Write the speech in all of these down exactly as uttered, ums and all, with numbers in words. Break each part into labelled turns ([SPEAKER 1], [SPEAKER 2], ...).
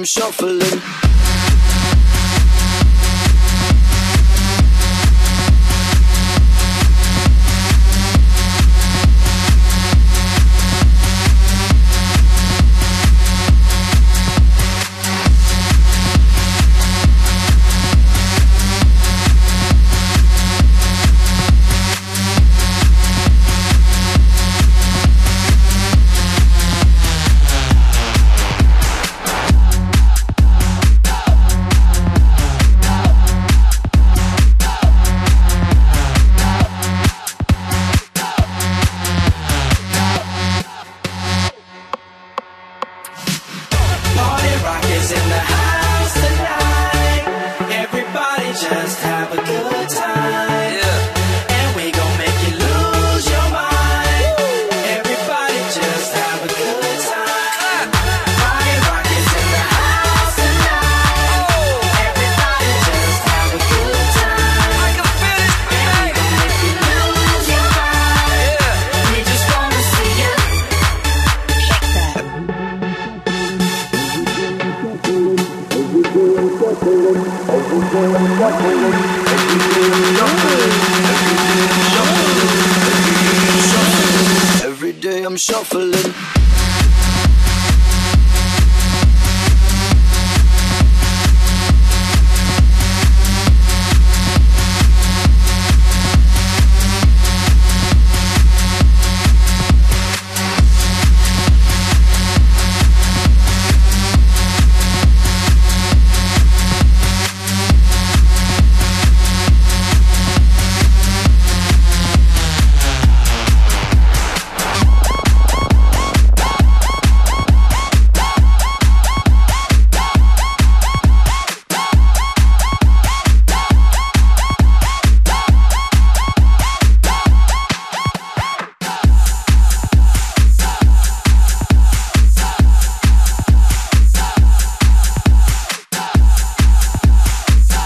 [SPEAKER 1] I'm shuffling.
[SPEAKER 2] In the house tonight, everybody just have a good time, yeah. And we gon' make you lose your mind. Everybody just have a good time. Party rock is in the house tonight. Everybody just have a good time. I can feel it. And we gon' make you lose your mind, yeah. We just wanna see you shake that.
[SPEAKER 1] Every day I'm shuffling.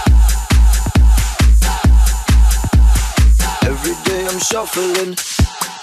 [SPEAKER 1] I'm shuffling.